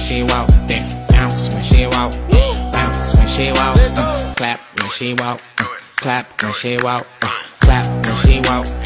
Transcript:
she walk, then bounce when she walk, bounce when she walk, clap when she walk, clap when she walk, clap when she walk.